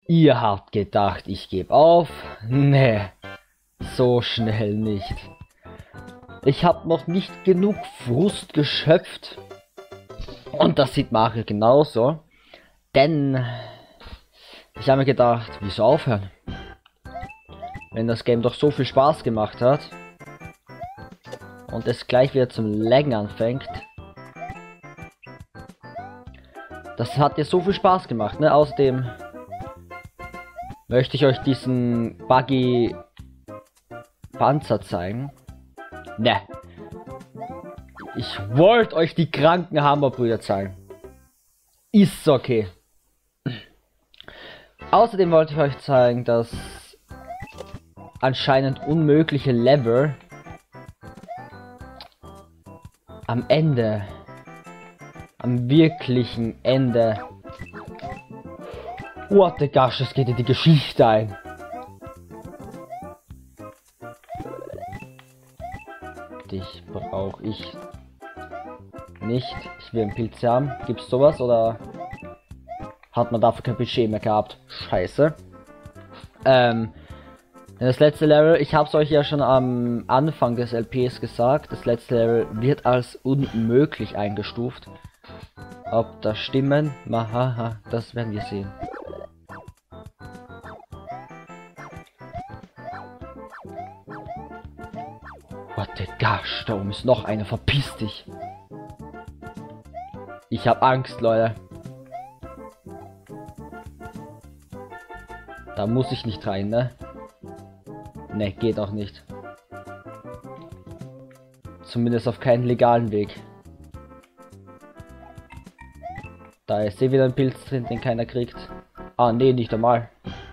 Ihr habt gedacht, ich gebe auf? Nee, so schnell nicht. Ich habe noch nicht genug Frust geschöpft. Und das sieht Mario genauso. Denn ich habe mir gedacht, wieso aufhören? Wenn das Game doch so viel Spaß gemacht hat. Und es gleich wieder zum Laggen anfängt. Das hat ja so viel Spaß gemacht, ne? Außerdem möchte ich euch diesen buggy Panzer zeigen. Ne. Ich wollte euch die kranken Hammerbrüder zeigen. Ist okay. Außerdem wollte ich euch zeigen, dass anscheinend unmögliche Level am Ende, am wirklichen Ende, what the gosh, es geht in die Geschichte ein. Dich brauche ich nicht. Ich will einen Pilz haben. Gibt's sowas oder hat man dafür kein Budget mehr gehabt? Scheiße. Das letzte Level, ich habe es euch ja schon am Anfang des LPs gesagt, das letzte Level wird als unmöglich eingestuft. Ob das stimmen? Mahaha, das werden wir sehen. What the gosh, da oben ist noch einer, verpiss dich. Ich hab Angst, Leute. Da muss ich nicht rein, ne? Ne, geht auch nicht. Zumindest auf keinen legalen Weg. Da ist eh wieder ein Pilz drin, den keiner kriegt. Ah, nee, nicht einmal.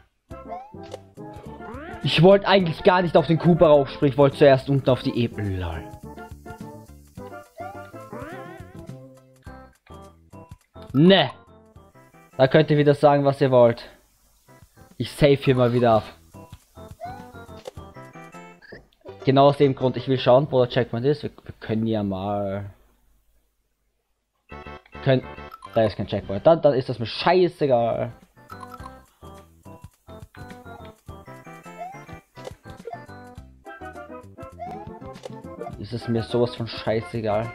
Ich wollte eigentlich gar nicht auf den Cooper raufspringen, ich wollte zuerst unten auf die Ebene. Lol. Ne. Da könnt ihr wieder sagen, was ihr wollt. Ich save hier mal wieder ab. Genau aus dem Grund, ich will schauen, Bruder, check mal das. Wir können ja mal... Da ist kein Checkpoint. Dann ist das mir scheißegal. Ist es mir sowas von scheißegal.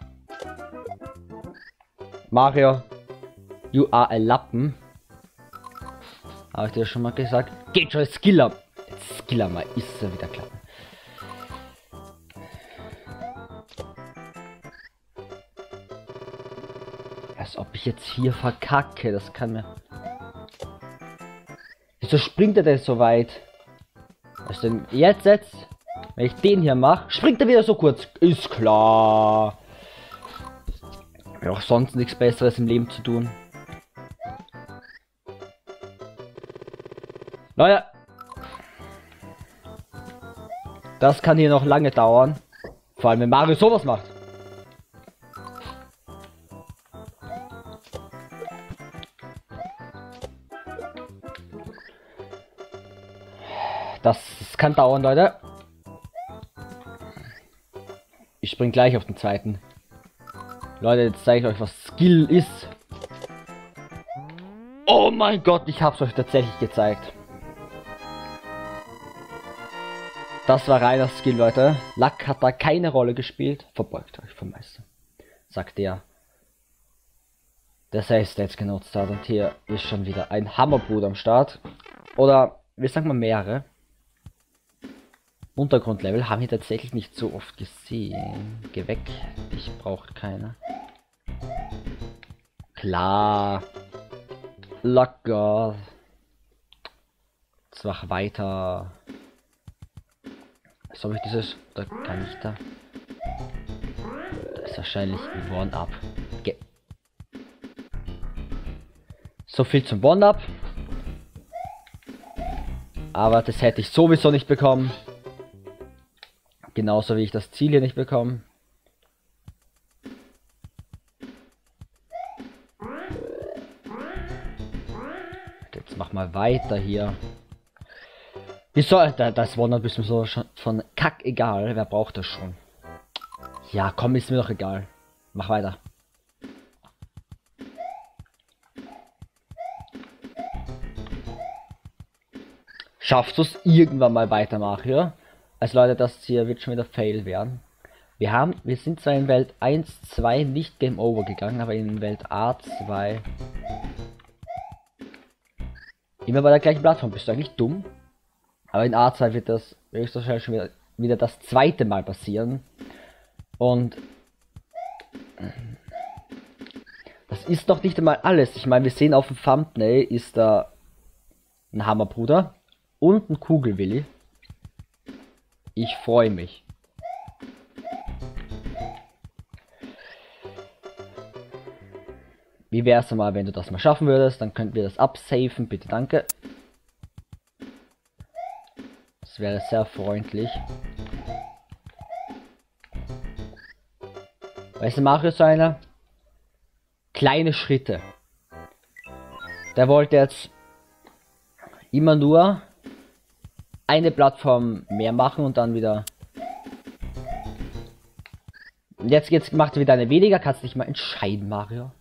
Mario, you are a Lappen. Habe ich dir schon mal gesagt? Geht schon, Skiller. Skiller mal, ist er wieder klar. Als ob ich jetzt hier verkacke, das kann mir... Wieso springt er denn so weit? Was denn jetzt? Wenn ich den hier mache, springt er wieder so kurz. Ist klar. Ich habe auch sonst nichts Besseres im Leben zu tun. Leute. Das kann hier noch lange dauern. Vor allem wenn Mario sowas macht. Das kann dauern, Leute. Ich spring gleich auf den zweiten. Leute, jetzt zeige ich euch, was Skill ist. Oh mein Gott, ich hab's euch tatsächlich gezeigt. Das war reiner Skill, Leute. Luck hat da keine Rolle gespielt. Verbeugt euch vom Meister. Sagt der Save Stats genutzt hat. Und hier ist schon wieder ein Hammerbruder am Start. Oder, wir sagen mal mehrere. Untergrundlevel haben wir tatsächlich nicht so oft gesehen. Geh weg. Ich brauche keine. Klar. Locker. Jetzt mach weiter. Soll ich dieses... Da kann ich da... Das ist wahrscheinlich ein One-Up. So viel zum One-Up. Aber das hätte ich sowieso nicht bekommen. Genauso wie ich das Ziel hier nicht bekomme. Jetzt mach mal weiter hier. Wieso? Das One-Up ist mir so schon von Kack egal. Wer braucht das schon? Ja, komm, ist mir doch egal. Mach weiter. Schaffst du es irgendwann mal weiter, Mario? Also Leute, das hier wird schon wieder Fail werden. Wir sind zwar in Welt 1, 2 nicht Game Over gegangen, aber in Welt A2 immer bei der gleichen Plattform. Bist du eigentlich dumm? Aber in A2 wird das höchstwahrscheinlich schon wieder das zweite Mal passieren. Und das ist doch nicht einmal alles. Ich meine, wir sehen auf dem Thumbnail ist da ein Hammerbruder und ein Kugelwilli. Ich freue mich. Wie wäre es mal, wenn du das mal schaffen würdest? Dann könnten wir das absafen. Bitte, danke. Das wäre sehr freundlich. Weißt du, Mario ist so einer? Kleine Schritte. Der wollte jetzt immer nur eine Plattform mehr machen und dann wieder. Jetzt macht er wieder eine weniger. Kannst du dich mal entscheiden, Mario?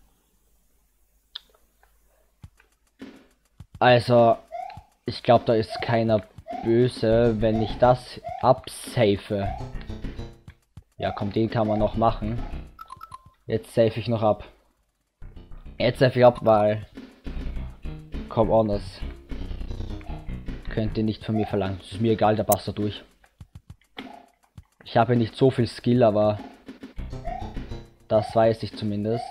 Also, ich glaube, da ist keiner böse, wenn ich das absafe. Ja, komm, den kann man noch machen. Jetzt safe ich noch ab. Jetzt safe ich ab, weil... Komm, anders. Könnt ihr nicht von mir verlangen. Ist mir egal, der passt da durch. Ich habe nicht so viel Skill, aber... Das weiß ich zumindest.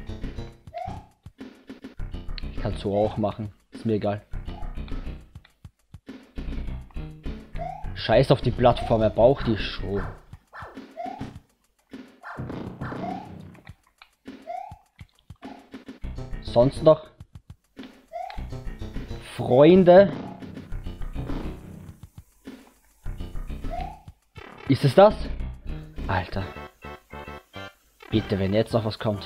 Ich kann so auch machen. Ist mir egal. Scheiß auf die Plattform, er braucht die schon. Sonst noch Freunde? Ist es das? Alter. Bitte, wenn jetzt noch was kommt.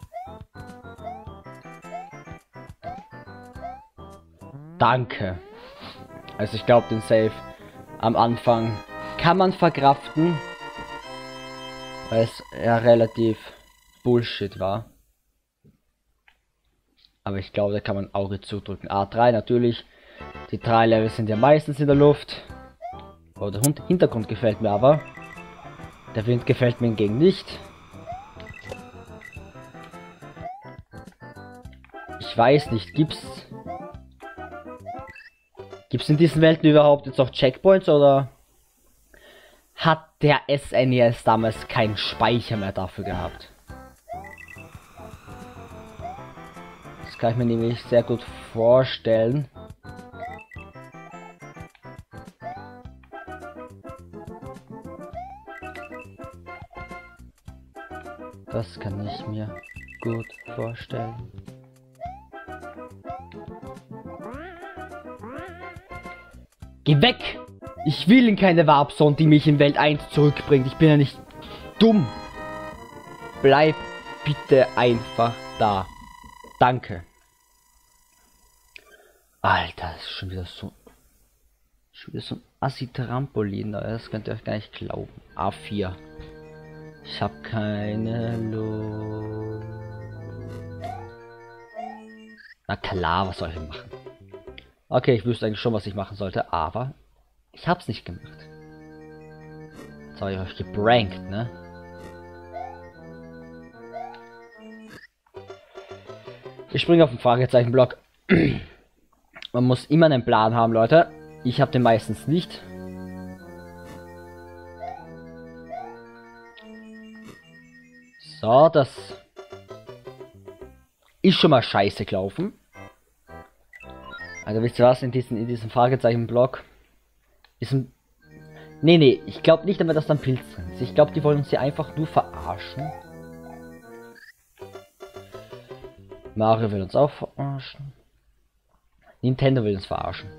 Danke. Also ich glaube, den Save am Anfang kann man verkraften, weil es ja relativ Bullshit war. Aber ich glaube, da kann man Auge zudrücken. A3 natürlich. Die 3 Level sind ja meistens in der Luft. Oh, der Hintergrund gefällt mir aber. Der Wind gefällt mir hingegen nicht. Ich weiß nicht, gibt's in diesen Welten überhaupt jetzt auch Checkpoints oder hat der SNES damals keinen Speicher mehr dafür gehabt? Das kann ich mir nämlich sehr gut vorstellen. Das kann ich mir gut vorstellen. Geh weg! Ich will in keine Warp Zone, die mich in Welt 1 zurückbringt. Ich bin ja nicht dumm. Bleib bitte einfach da. Danke. Alter, das ist schon wieder so ein Assi-Trampolin. Das könnt ihr euch gar nicht glauben. A4. Ich habe keine Lust. Na klar, was soll ich machen? Okay, ich wüsste eigentlich schon, was ich machen sollte, aber ich hab's nicht gemacht. Jetzt habe ich euch gebrankt, ne? Ich springe auf den Fragezeichenblock. Man muss immer einen Plan haben, Leute. Ich habe den meistens nicht. So, das ist schon mal scheiße gelaufen. Also wisst ihr was, in diesem Fragezeichenblock ist ein... Nee, ich glaube nicht, dass da ein Pilz drin ist. Ich glaube, die wollen uns hier einfach nur verarschen. Mario will uns auch verarschen. Nintendo will uns verarschen.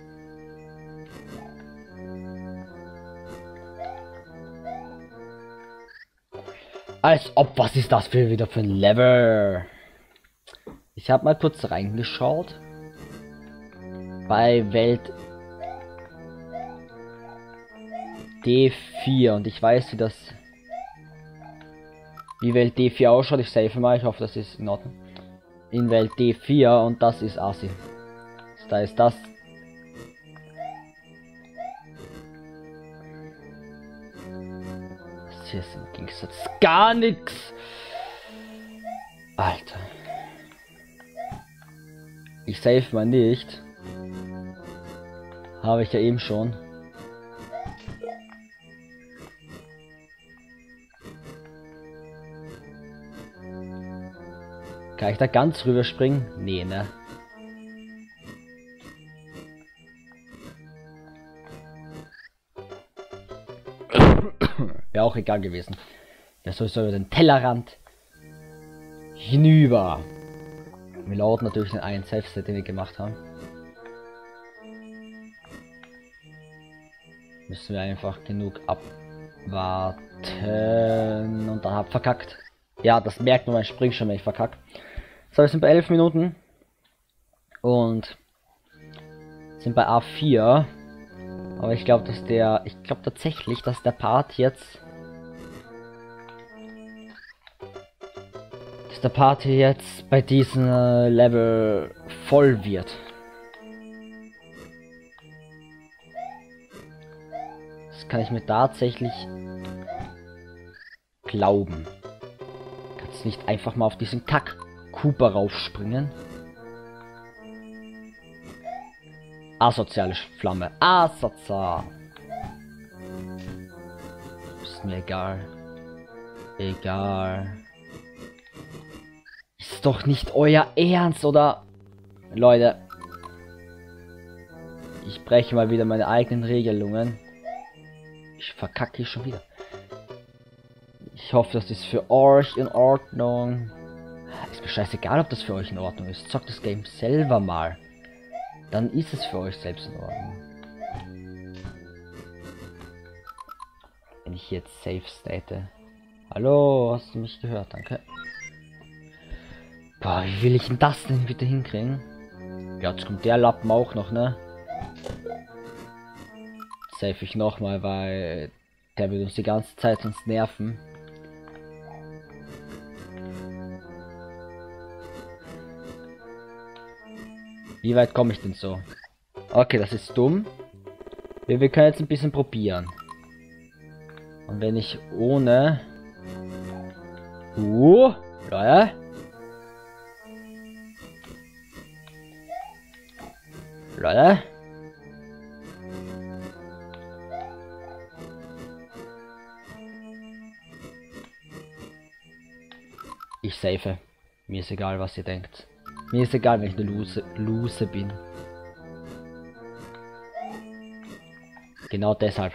Als ob, was ist das wieder für ein Level? Ich habe mal kurz reingeschaut. Bei Welt D4 und ich weiß, wie Welt D4 ausschaut. Ich save mal, ich hoffe, das ist in Ordnung. In Welt D4 und das ist Assi. Da ist das hier ist im Gegensatz gar nichts. Alter. Ich save mal nicht. Habe ich ja eben schon. Kann ich da ganz rüber springen? Nee, ne? Wäre auch egal gewesen. Ja, sowieso über den Tellerrand hinüber. Wir lauten natürlich den einen Safe-Set, den wir gemacht haben. Müssen wir einfach genug abwarten und dann hab verkackt. Ja, das merkt man beim Springschirm, wenn ich verkackt. So, wir sind bei 11 Minuten und sind bei A4. Aber ich glaube, tatsächlich, dass der Part jetzt bei diesem Level voll wird. Das kann ich mir tatsächlich glauben. Kannst nicht einfach mal auf diesen Kack Cooper raufspringen. Asoziale Flamme. Asozial. Ist mir egal. Egal. Ist doch nicht euer Ernst, oder? Leute. Ich breche mal wieder meine eigenen Regelungen. Ich verkacke hier schon wieder. Ich hoffe, das ist für euch in Ordnung. Ist mir scheißegal, ob das für euch in Ordnung ist. Zockt das Game selber mal. Dann ist es für euch selbst in Ordnung. Wenn ich jetzt safe state. Hallo, hast du mich gehört? Danke. Boah, wie will ich denn das denn bitte hinkriegen? Ja, jetzt kommt der Lappen auch noch, ne? Save ich nochmal, weil der wird uns die ganze Zeit uns nerven. Wie weit komme ich denn so? Okay, das ist dumm. Wir können jetzt ein bisschen probieren. Und wenn ich ohne... Leute. Leute. Ich save. Mir ist egal, was ihr denkt. Mir ist egal, wenn ich eine Lose bin. Genau deshalb.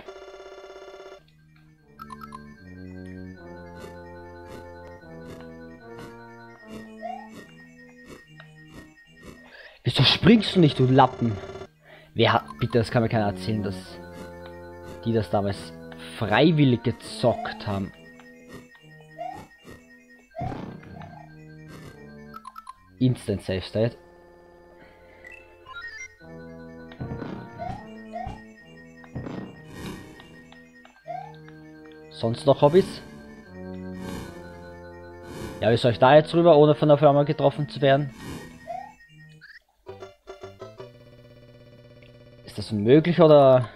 Wieso springst du nicht, du Lappen? Wer hat... Bitte, das kann mir keiner erzählen, dass die das damals freiwillig gezockt haben. Instant Save State. Sonst noch Hobbys? Ja, wie soll ich da jetzt rüber, ohne von der Flamme getroffen zu werden? Ist das unmöglich oder?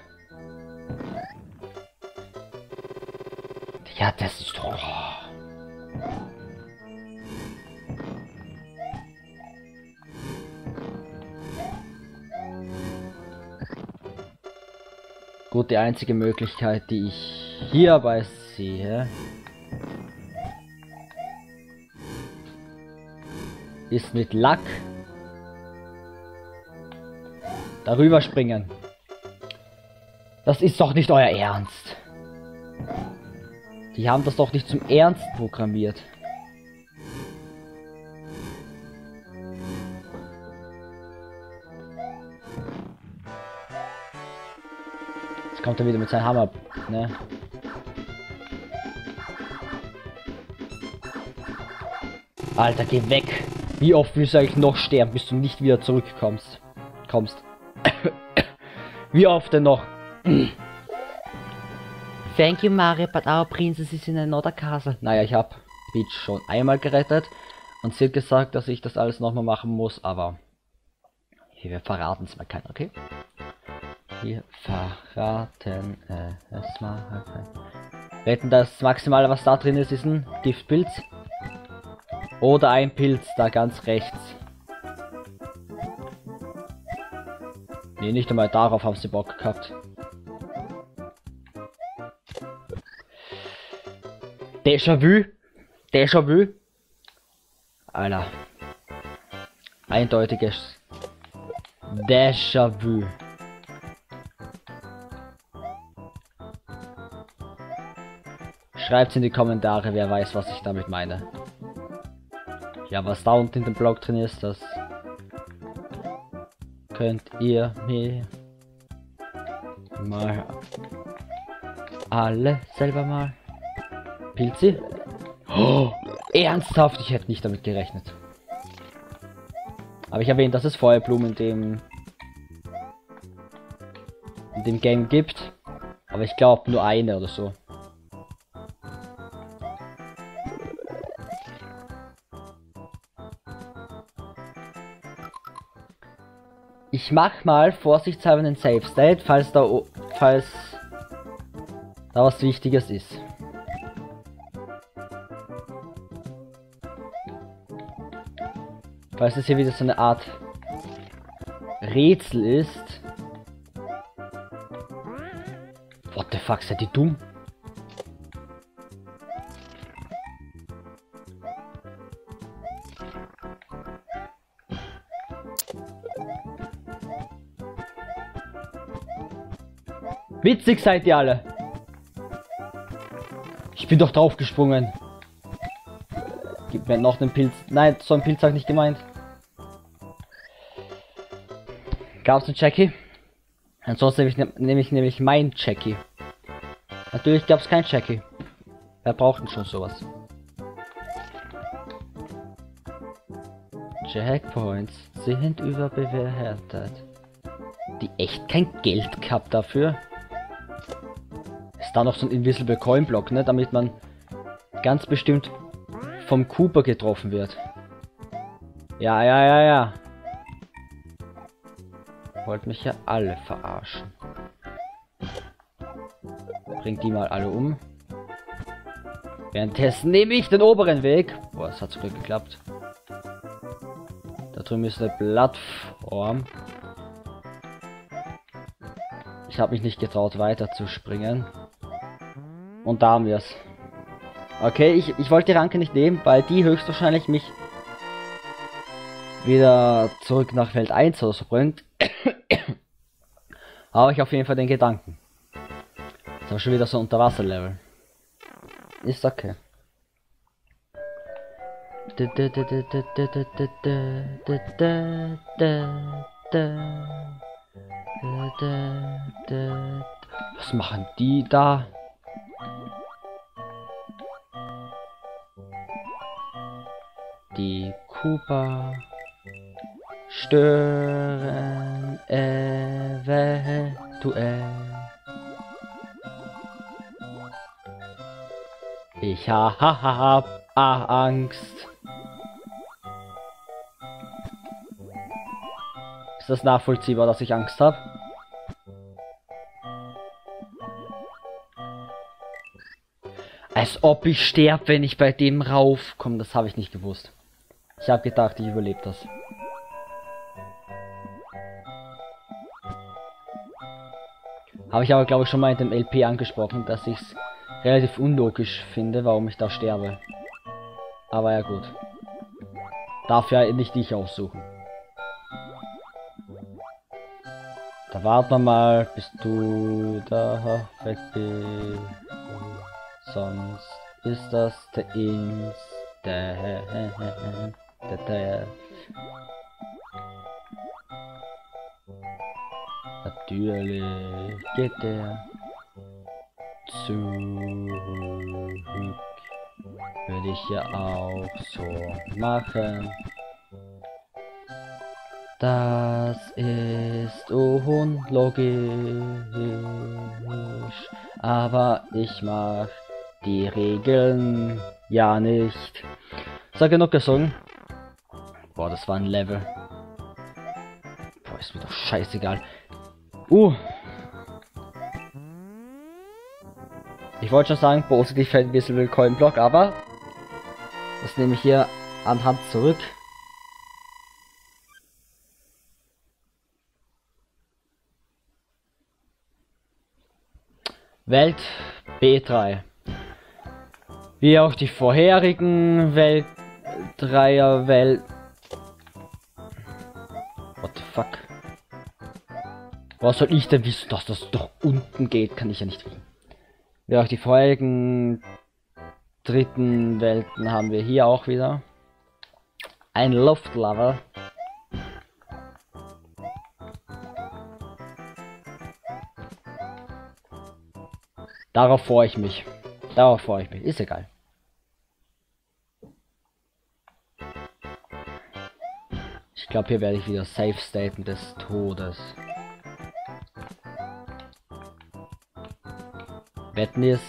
Ja, das ist doch... Gut, die einzige Möglichkeit, die ich hierbei sehe, ist mit Lack darüber springen. Das ist doch nicht euer Ernst. Die haben das doch nicht zum Ernst programmiert. Jetzt kommt er wieder mit seinem Hammer, ne? Alter, geh weg. Wie oft willst du eigentlich noch sterben, bis du nicht wieder zurückkommst? Wie oft denn noch? Thank you, Mario, but our princess is in another castle. Naja, ich habe Peach schon einmal gerettet und sie hat gesagt, dass ich das alles nochmal machen muss, aber wir verraten es mal keiner, okay? Wir verraten es mal keiner. Wetten, das Maximale, was da drin ist, ist ein Giftpilz. Oder ein Pilz, da ganz rechts. Nee, nicht einmal darauf haben sie Bock gehabt. Déjà-vu. Déjà-vu. Alter. Eindeutiges Déjà-vu. Schreibt's in die Kommentare, wer weiß, was ich damit meine. Ja, was da unten in dem Blog drin ist, das könnt ihr mir mal alle selber mal. Pilzi? Oh, ernsthaft, ich hätte nicht damit gerechnet. Aber ich erwähnt, dass es Feuerblumen in dem Game gibt. Aber ich glaube nur eine oder so. Ich mach mal vorsichtshalber einen Save State, falls da was Wichtiges ist. Falls es hier wieder so eine Art Rätsel ist. What the fuck, seid ihr dumm? Witzig seid ihr alle. Ich bin doch draufgesprungen. Gib mir noch einen Pilz. Nein, so ein Pilz habe ich nicht gemeint. Gab's einen Jackie? Ansonsten nehme ich nämlich mein Jackie. Natürlich gab es kein Jackie. Wer braucht denn schon sowas? Checkpoints sind überbewertet. Die echt kein Geld gehabt dafür. Ist da noch so ein Invisible Coin Block, ne? Damit man ganz bestimmt vom Cooper getroffen wird. Ja. Wollt mich ja alle verarschen. Bringt die mal alle um. Währenddessen nehme ich den oberen Weg. Boah, das hat zum Glück geklappt. Da drüben ist eine Plattform. Ich habe mich nicht getraut, weiter zu springen. Und da haben wir es. Okay, ich wollte die Ranke nicht nehmen, weil die höchstwahrscheinlich mich wieder zurück nach Welt 1 oder so bringt. Aber ich auf jeden Fall den Gedanken. Das war schon wieder so ein Unterwasser-Level. Ist okay. Was machen die da? Die Cooper stören eventuell. Ich hab Angst. Ist das nachvollziehbar, dass ich Angst habe? Als ob ich sterbe, wenn ich bei dem raufkomme. Das habe ich nicht gewusst. Ich habe gedacht, ich überlebe das. Habe ich aber, glaube ich, schon mal in dem LP angesprochen, dass ich es relativ unlogisch finde, warum ich da sterbe. Aber ja gut. Darf ja nicht ich aussuchen. Da warten wir mal, bis du da weg bist. Sonst ist das der Instant. Natürlich geht der zurück. Würde ich ja auch so machen. Das ist unlogisch, aber ich mach die Regeln ja nicht. So, genug gesungen. Boah, das war ein Level. Boah, ist mir doch scheißegal. Ich wollte schon sagen, positiv für Invisible Coin Block, aber das nehme ich hier anhand zurück. Welt B3. Wie auch die vorherigen Welt 3er Welt. What the fuck? Was soll ich denn wissen, dass das doch unten geht? Kann ich ja nicht wissen. Wie auch die vorherigen dritten Welten haben wir hier auch wieder ein Luftlevel. Darauf freue ich mich. Darauf freue ich mich. Ist egal. Ich glaube, hier werde ich wieder Safe Staten des Todes. Wetten ist.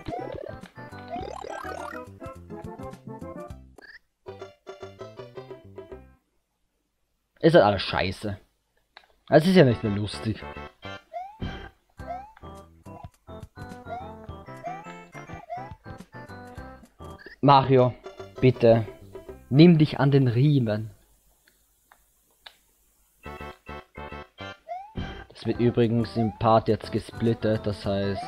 Ist halt alles scheiße. Es ist ja nicht mehr lustig. Mario, bitte, nimm dich an den Riemen. Das wird übrigens im Part jetzt gesplittet, das heißt,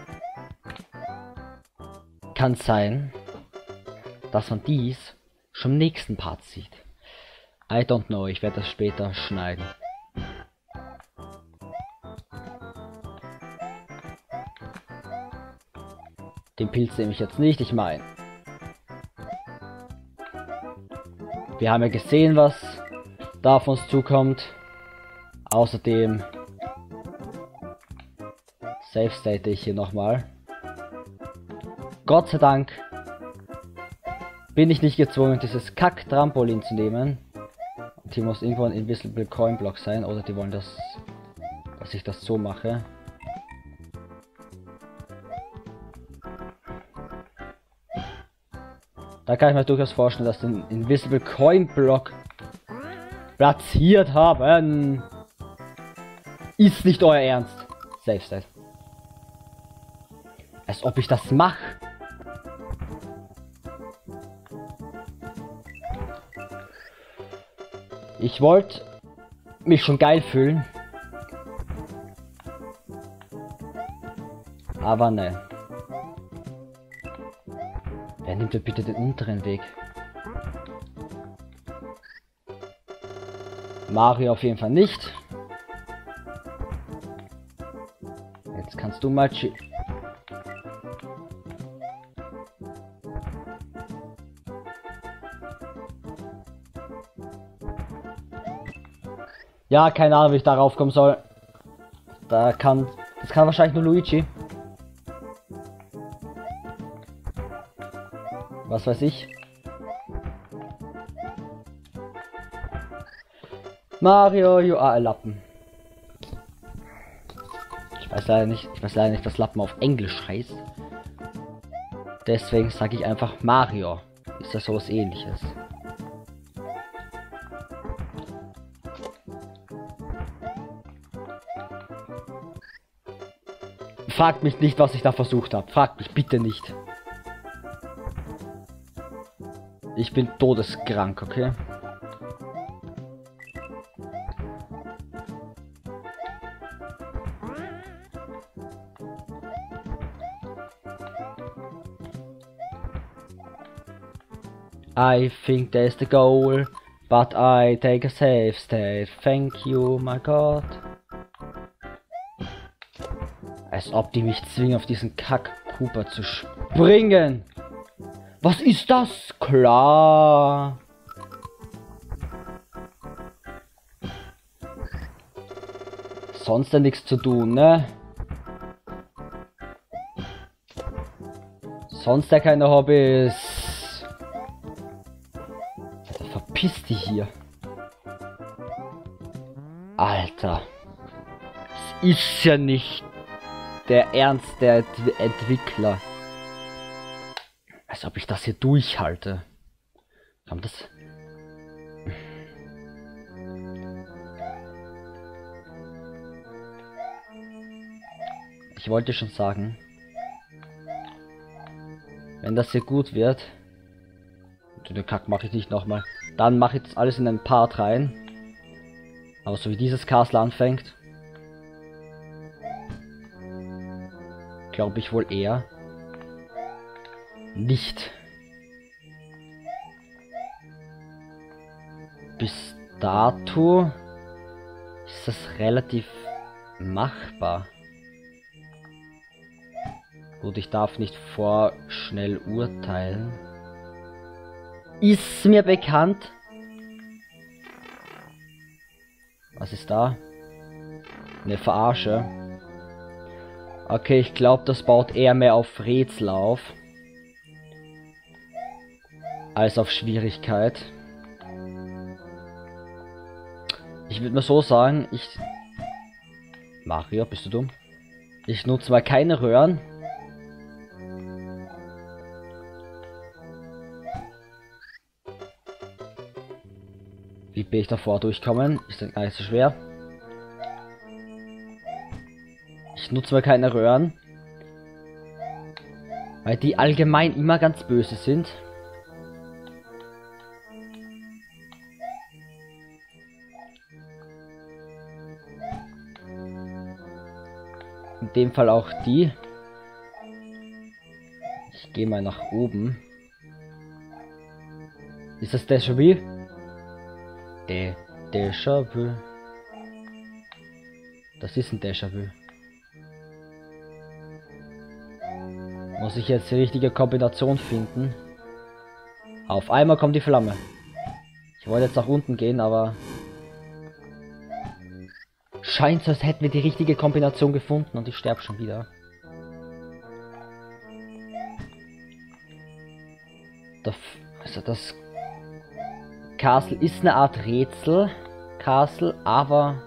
kann sein, dass man dies schon im nächsten Part sieht. I don't know, ich werde das später schneiden. Den Pilz nehme ich jetzt nicht, ich meine. Wir haben ja gesehen, was da auf uns zukommt. Außerdem Safe State ich hier nochmal. Gott sei Dank bin ich nicht gezwungen, dieses Kack-Trampolin zu nehmen. Und hier muss irgendwo ein Invisible Coin Block sein, oder die wollen das, dass ich das so mache. Da kann ich mir durchaus vorstellen, dass den Invisible Coin Block platziert haben. Ist nicht euer Ernst. Safe State. Als ob ich das mache. Ich wollte mich schon geil fühlen. Aber ne. Wer nimmt denn bitte den unteren Weg? Mario auf jeden Fall nicht. Jetzt kannst du mal chillen. Ja, keine Ahnung, wie ich darauf kommen soll. Das kann wahrscheinlich nur Luigi. Was weiß ich. Mario, you are a Lappen. Ich weiß leider nicht, was Lappen auf Englisch heißt. Deswegen sage ich einfach Mario. Ist das sowas Ähnliches? Fragt mich nicht, was ich da versucht habe. Fragt mich bitte nicht. Ich bin todeskrank, okay? I think that's the goal, but I take a safe state. Thank you, my God. Als ob die mich zwingen, auf diesen Kack-Cooper zu springen. Was ist das? Klar. Sonst ja nichts zu tun, ne? Sonst ja keine Hobbys. Alter, verpiss dich hier. Alter. Es ist ja nicht der Ernst der Entwickler. Als ob ich das hier durchhalte. Kommt das? Ich wollte schon sagen, Wenn das hier gut wird. Den Kack mache ich nicht nochmal. Dann mache ich das alles in einen Part rein. Aber so wie dieses Castle anfängt. Glaube ich wohl eher. Nicht. Bis dato ist das relativ machbar. Gut, ich darf nicht vorschnell urteilen. Ist mir bekannt. Was ist da? Eine Verarsche. Okay, ich glaube, das baut eher mehr auf Rätsel auf. Als auf Schwierigkeit. Ich würde mal so sagen, Mario, bist du dumm? Ich nutze mal keine Röhren. Wie bin ich davor durchkommen? Ist das gar nicht so schwer. Ich nutze mal keine Röhren. Weil die allgemein immer ganz böse sind. In dem Fall auch die. Ich gehe mal nach oben. Ist das Déjà-vu? Déjà-vu. Das ist ein Déjà-vu. Muss ich jetzt die richtige Kombination finden? Auf einmal kommt die Flamme. Ich wollte jetzt nach unten gehen, aber... Scheint so, als hätten wir die richtige Kombination gefunden und ich sterbe schon wieder. Also das Castle ist eine Art Rätsel. Castle, aber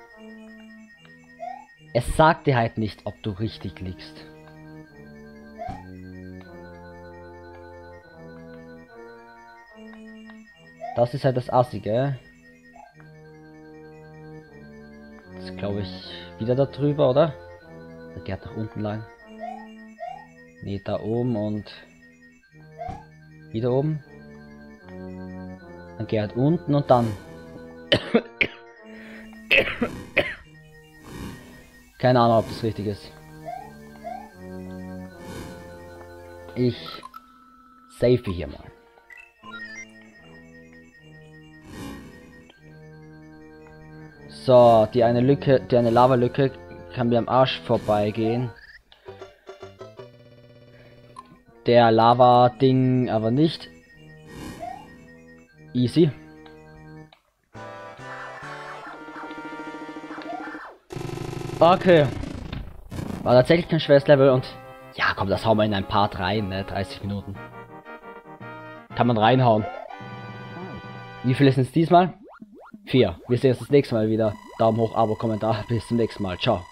es sagt dir halt nicht, ob du richtig liegst. Das ist halt das Assige. Jetzt glaube ich wieder da drüber, oder? Der geht nach unten lang. Ne, da oben und wieder oben. Dann geht halt unten und dann. Keine Ahnung, ob das richtig ist. Ich save hier mal. So, die eine Lava-Lücke kann mir am Arsch vorbeigehen. Der Lava-Ding aber nicht. Easy. Okay. War tatsächlich kein schweres Level und... Ja, komm, das hauen wir in ein Part rein, ne? 30 Minuten. Kann man reinhauen. Wie viel ist es diesmal? 4. Wir sehen uns das nächste Mal wieder. Daumen hoch, Abo, Kommentar. Bis zum nächsten Mal. Ciao.